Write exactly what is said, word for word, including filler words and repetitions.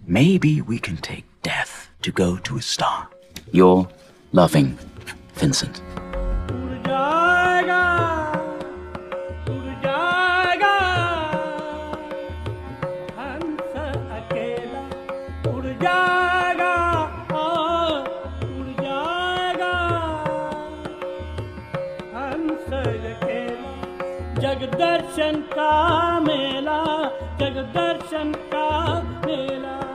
maybe we can take death to go to a star. Your loving, Vincent. जग दर्शन का मेला, जग दर्शन का मेला।